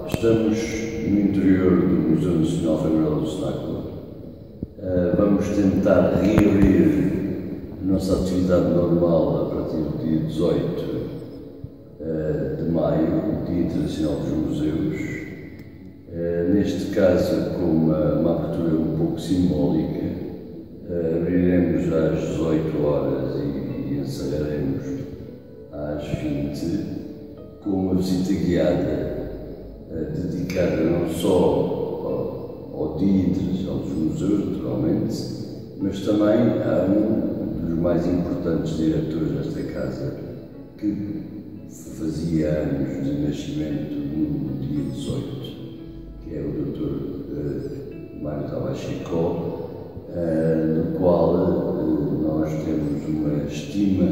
Estamos no interior do Museu Nacional Federal do Estáculo. Vamos tentar reabrir a nossa atividade normal a partir do dia 18 de maio, Dia Internacional dos Museus. Neste caso, com uma abertura um pouco simbólica, abriremos às 18 horas e encerraremos às 20, com uma visita guiada dedicada não só ao Dia Internacional dos Museus, naturalmente, mas também a um dos mais importantes diretores desta casa, que fazia anos de nascimento no dia 18, que é o Dr. Mário Tavares Chicó, do qual nós temos uma estima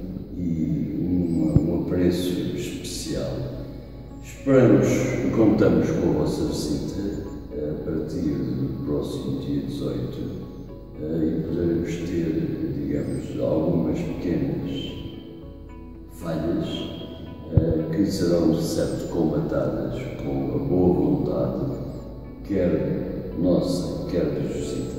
e um apreço especial. Esperamos e contamos com a vossa visita a partir do próximo dia 18 e poderemos ter, digamos, algumas pequenas falhas que serão, de certo, combatadas com a boa vontade, quer nossa, quer dos visitantes.